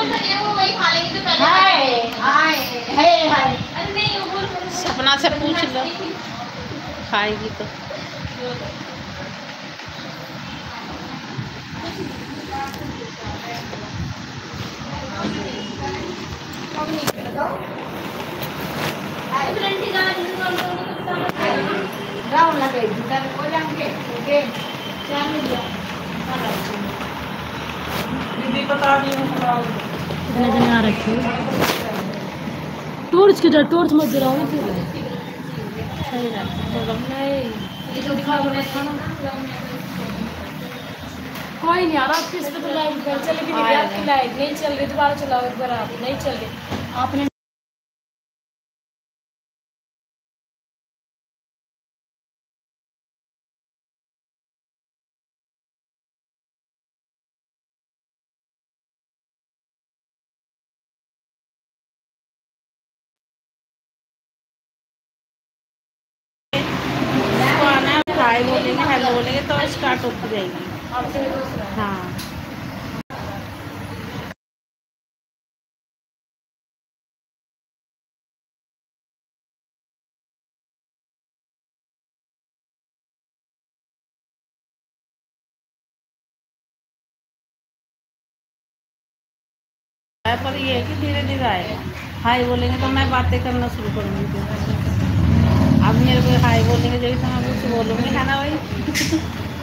सपना से पूछ लो, खाएगी तो। दीदी बता दी आ रखी टूर्स की टूर्स मत गिराओ ना फिर सही कोई नहीं यार आपकी इस पे तो लाइट चलेगी नहीं, आपकी लाइट नहीं चल रही, दोबारा चलाओ एक बार, आप नहीं चल रही आपने। हाय बोलेंगे, हेलो बोलेंगे तो स्टार्ट होती जाएगी। हाँ पर ये है कि धीरे धीरे आएगा। हाय बोलेंगे तो मैं बातें करना शुरू करूँगी। अब मेरे को हाय बोलेंगे जब तो मैं कुछ बोलूँगी, है ना भाई।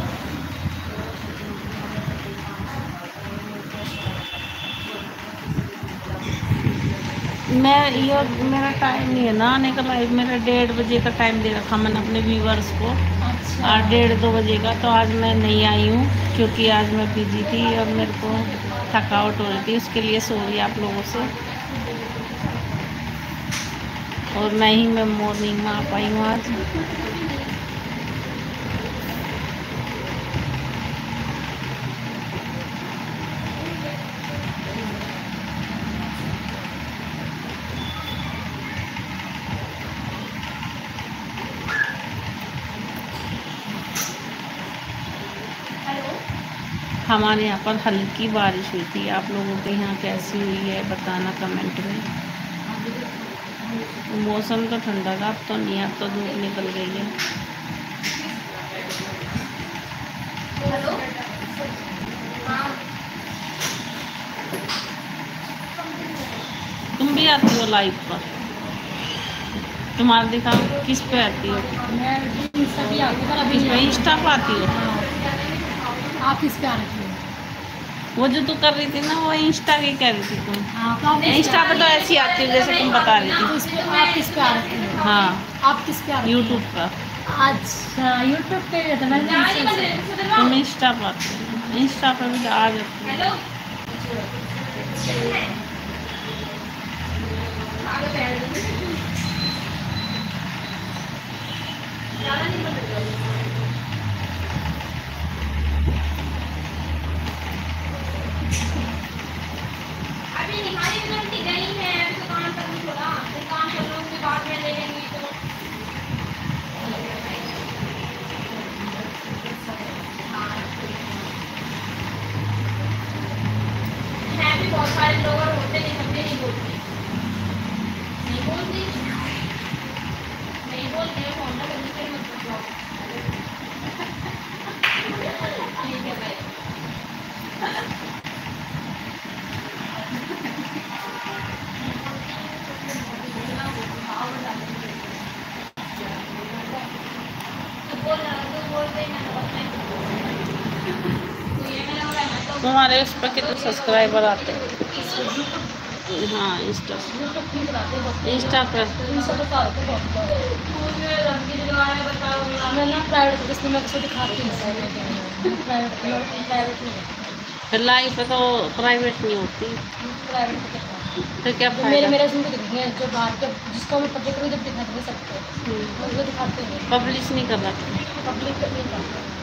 मैं ये मेरा टाइम नहीं है ना आने का लाइव, मेरा 1:30 बजे का टाइम दे रखा मैंने अपने व्यूवर्स को। अच्छा 1:30-2 बजे का, तो आज मैं नहीं आई हूँ क्योंकि आज मैं बिजी थी और मेरे को थकावट हो रही थी, उसके लिए सॉरी आप लोगों से। और नहीं मैं मॉर्निंग में आ पाई हूँ आज। हमारे यहाँ पर हल्की बारिश हुई थी, आप लोगों के यहाँ कैसी हुई है बताना कमेंट में। मौसम तो ठंडा था, अब तो नहीं, अब तो धूप निकल गई है। तुम भी आती हो लाइव पर? तुम्हारा दिखाओ किस पे आती हो? किस पे, इंस्टा पर आती हो? आप किस पे आ रही हो? वो जो तू कर रही थी ना, वो इंस्टा की कह रही थी तुम। इंस्टा पे तो ऐसी आती हो जैसे तुम बता रही थी। आप किस पे आ रही हो? हाँ आप किस पे आ रही हो? यूट्यूब का। अच्छा यूट्यूब पे तो मैं तुम इंस्टा पर आती हो, इंस्टा पर भी आ जाती हो। बहुत सारे लोग होते नहीं, समझे नहीं बोलते, नहीं बोलते, नहीं बोलते फोन ना करने के मतलब ठीक है भाई। तुम्हारे उस पर कितने सब्सक्राइबर आते हैं? हाँ इंस्टा पर। मैं ना प्राइवेट इसमें मैं कुछ दिखाती हूँ, फिर लाइव पे तो प्राइवेट नहीं होती, तो क्या मेरे मेरे उसमें दिखते हैं जो बाहर के, जिसको मैं पब्लिक करूँ जब दिखाते हैं सबको, वो दिखाते हैं। पब्लिश नहीं कर रहा? पब्लिक नहीं करते।